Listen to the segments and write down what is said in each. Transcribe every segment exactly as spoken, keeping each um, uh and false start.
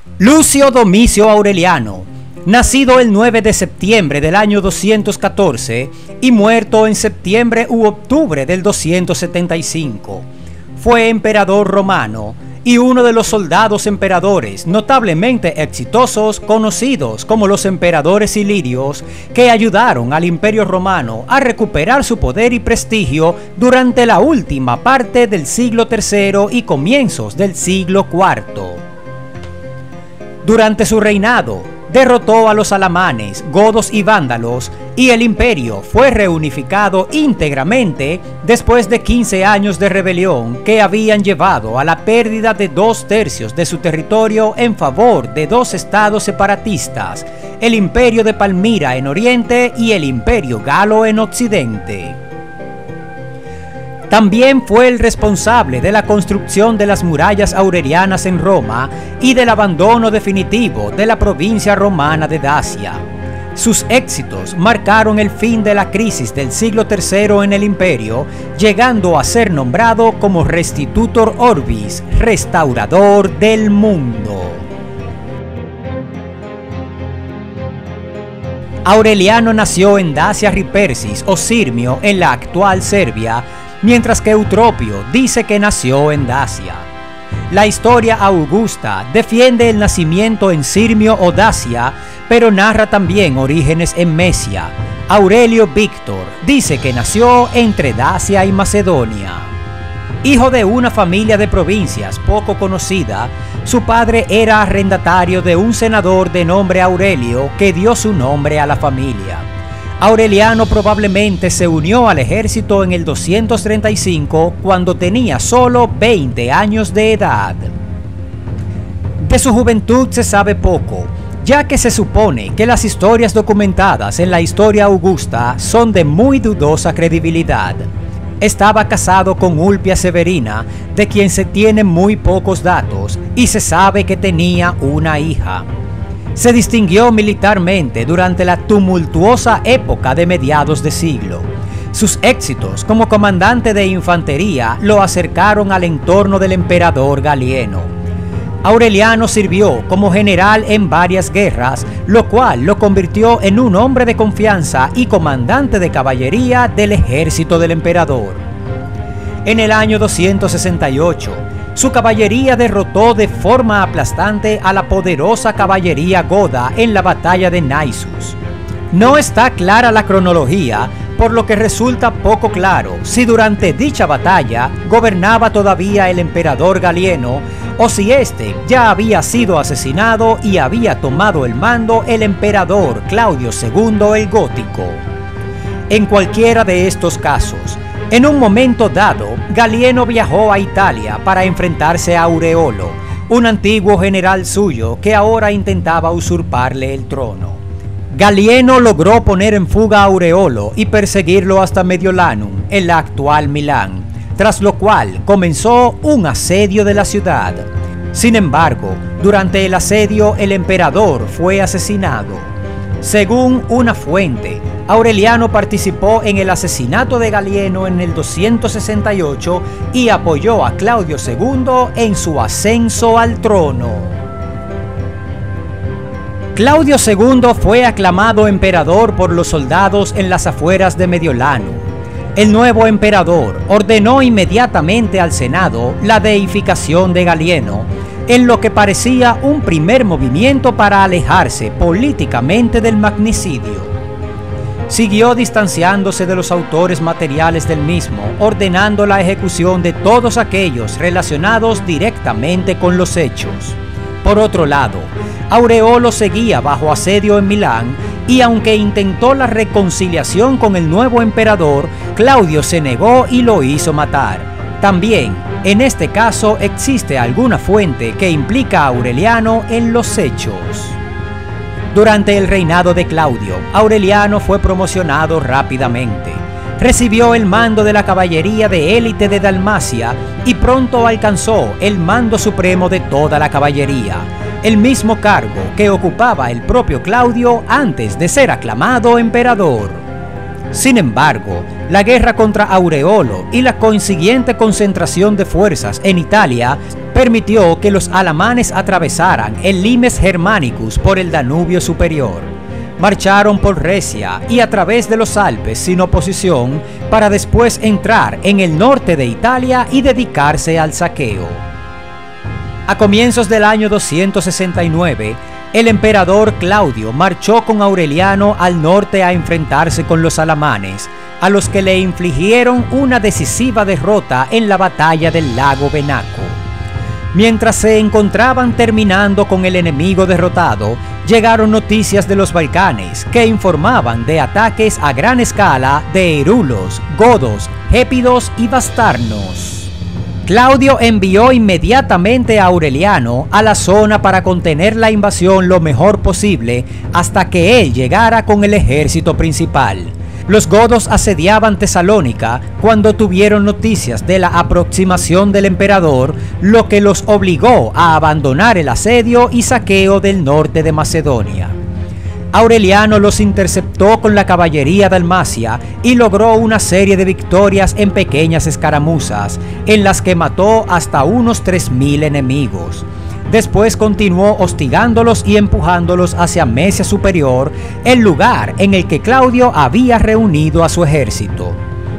Lucio Domicio Aureliano, nacido el nueve de septiembre del año doscientos catorce y muerto en septiembre u octubre del doscientos setenta y cinco, fue emperador romano y uno de los soldados emperadores notablemente exitosos conocidos como los emperadores ilirios, que ayudaron al Imperio Romano a recuperar su poder y prestigio durante la última parte del siglo tercero y comienzos del siglo cuarto. Durante su reinado, derrotó a los alamanes, godos y vándalos, y el imperio fue reunificado íntegramente después de quince años de rebelión que habían llevado a la pérdida de dos tercios de su territorio en favor de dos estados separatistas, el Imperio de Palmira en Oriente y el Imperio Galo en Occidente. También fue el responsable de la construcción de las murallas aurelianas en Roma y del abandono definitivo de la provincia romana de Dacia. Sus éxitos marcaron el fin de la crisis del siglo tercero en el imperio, llegando a ser nombrado como Restitutor Orbis, restaurador del mundo. Aureliano nació en Dacia Ripersis o Sirmio en la actual Serbia, mientras que Eutropio dice que nació en Dacia. La historia augusta defiende el nacimiento en Sirmio o Dacia, pero narra también orígenes en Mesia. Aurelio Víctor dice que nació entre Dacia y Macedonia. Hijo de una familia de provincias poco conocida, su padre era arrendatario de un senador de nombre Aurelio que dio su nombre a la familia. Aureliano probablemente se unió al ejército en el doscientos treinta y cinco cuando tenía solo veinte años de edad. De su juventud se sabe poco, ya que se supone que las historias documentadas en la historia augusta son de muy dudosa credibilidad. Estaba casado con Ulpia Severina, de quien se tienen muy pocos datos, y se sabe que tenía una hija. Se distinguió militarmente durante la tumultuosa época de mediados de siglo. Sus éxitos como comandante de infantería lo acercaron al entorno del emperador Galieno. Aureliano sirvió como general en varias guerras, lo cual lo convirtió en un hombre de confianza y comandante de caballería del ejército del emperador. En el año doscientos sesenta y ocho, su caballería derrotó de forma aplastante a la poderosa caballería goda en la batalla de Naissus. No está clara la cronología, por lo que resulta poco claro si durante dicha batalla gobernaba todavía el emperador Galieno o si éste ya había sido asesinado y había tomado el mando el emperador Claudio segundo el Gótico. En cualquiera de estos casos, en un momento dado, Galieno viajó a Italia para enfrentarse a Aureolo, un antiguo general suyo que ahora intentaba usurparle el trono. Galieno logró poner en fuga a Aureolo y perseguirlo hasta Mediolanum, en la actual Milán, tras lo cual comenzó un asedio de la ciudad. Sin embargo, durante el asedio el emperador fue asesinado. Según una fuente, Aureliano participó en el asesinato de Galieno en el doscientos sesenta y ocho y apoyó a Claudio segundo en su ascenso al trono. Claudio segundo fue aclamado emperador por los soldados en las afueras de Mediolanum. El nuevo emperador ordenó inmediatamente al Senado la deificación de Galieno, en lo que parecía un primer movimiento para alejarse políticamente del magnicidio. Siguió distanciándose de los autores materiales del mismo, ordenando la ejecución de todos aquellos relacionados directamente con los hechos. Por otro lado, Aureolo seguía bajo asedio en Milán y aunque intentó la reconciliación con el nuevo emperador, Claudio se negó y lo hizo matar. También, en este caso, existe alguna fuente que implica a Aureliano en los hechos. Durante el reinado de Claudio, Aureliano fue promocionado rápidamente. Recibió el mando de la caballería de élite de Dalmacia y pronto alcanzó el mando supremo de toda la caballería, el mismo cargo que ocupaba el propio Claudio antes de ser aclamado emperador. Sin embargo, la guerra contra Aureolo y la consiguiente concentración de fuerzas en Italia permitió que los alamanes atravesaran el Limes Germanicus por el Danubio superior. Marcharon por Recia y a través de los Alpes sin oposición para después entrar en el norte de Italia y dedicarse al saqueo. A comienzos del año doscientos sesenta y nueve, el emperador Claudio marchó con Aureliano al norte a enfrentarse con los alamanes, a los que le infligieron una decisiva derrota en la batalla del lago Venaco. Mientras se encontraban terminando con el enemigo derrotado, llegaron noticias de los Balcanes que informaban de ataques a gran escala de herulos, godos, gépidos y bastarnos. Claudio envió inmediatamente a Aureliano a la zona para contener la invasión lo mejor posible hasta que él llegara con el ejército principal. Los godos asediaban Tesalónica cuando tuvieron noticias de la aproximación del emperador, lo que los obligó a abandonar el asedio y saqueo del norte de Macedonia. Aureliano los interceptó con la caballería dalmacia y logró una serie de victorias en pequeñas escaramuzas, en las que mató hasta unos tres mil enemigos. Después continuó hostigándolos y empujándolos hacia Mesia Superior, el lugar en el que Claudio había reunido a su ejército.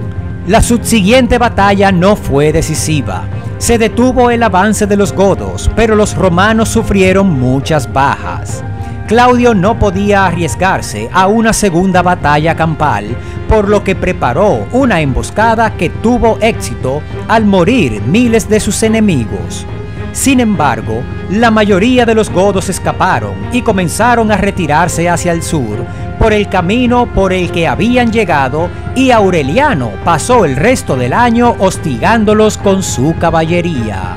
La subsiguiente batalla no fue decisiva. Se detuvo el avance de los godos, pero los romanos sufrieron muchas bajas. Claudio no podía arriesgarse a una segunda batalla campal, por lo que preparó una emboscada que tuvo éxito al morir miles de sus enemigos. Sin embargo, la mayoría de los godos escaparon y comenzaron a retirarse hacia el sur, por el camino por el que habían llegado, y Aureliano pasó el resto del año hostigándolos con su caballería.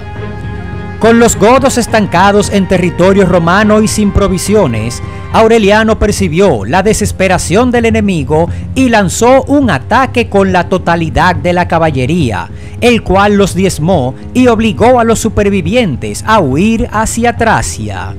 Con los godos estancados en territorio romano y sin provisiones, Aureliano percibió la desesperación del enemigo y lanzó un ataque con la totalidad de la caballería, el cual los diezmó y obligó a los supervivientes a huir hacia Tracia.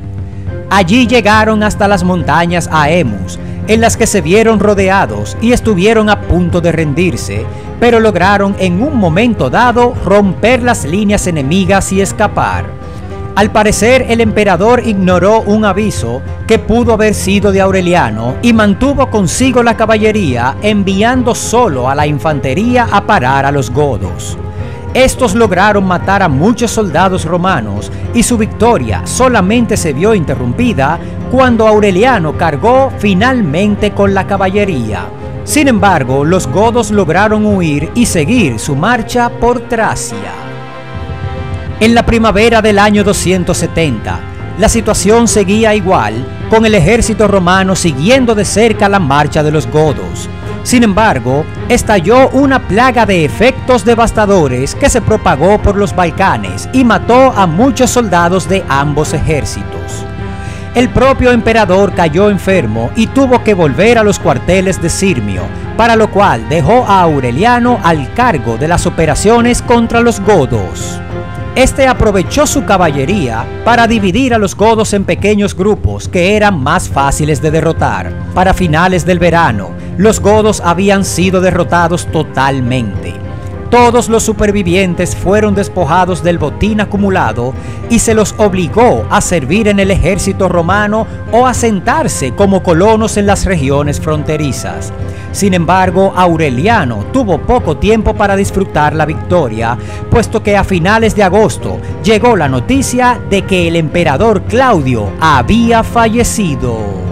Allí llegaron hasta las montañas Aemus, en las que se vieron rodeados y estuvieron a punto de rendirse, pero lograron en un momento dado romper las líneas enemigas y escapar. Al parecer, el emperador ignoró un aviso que pudo haber sido de Aureliano y mantuvo consigo la caballería, enviando solo a la infantería a parar a los godos. Estos lograron matar a muchos soldados romanos y su victoria solamente se vio interrumpida cuando Aureliano cargó finalmente con la caballería. Sin embargo, los godos lograron huir y seguir su marcha por Tracia. En la primavera del año doscientos setenta, la situación seguía igual, con el ejército romano siguiendo de cerca la marcha de los godos. Sin embargo, estalló una plaga de efectos devastadores que se propagó por los Balcanes y mató a muchos soldados de ambos ejércitos. El propio emperador cayó enfermo y tuvo que volver a los cuarteles de Sirmio, para lo cual dejó a Aureliano al cargo de las operaciones contra los godos. Este aprovechó su caballería para dividir a los godos en pequeños grupos que eran más fáciles de derrotar. Para finales del verano, los godos habían sido derrotados totalmente. Todos los supervivientes fueron despojados del botín acumulado y se los obligó a servir en el ejército romano o a asentarse como colonos en las regiones fronterizas. Sin embargo, Aureliano tuvo poco tiempo para disfrutar la victoria, puesto que a finales de agosto llegó la noticia de que el emperador Claudio había fallecido.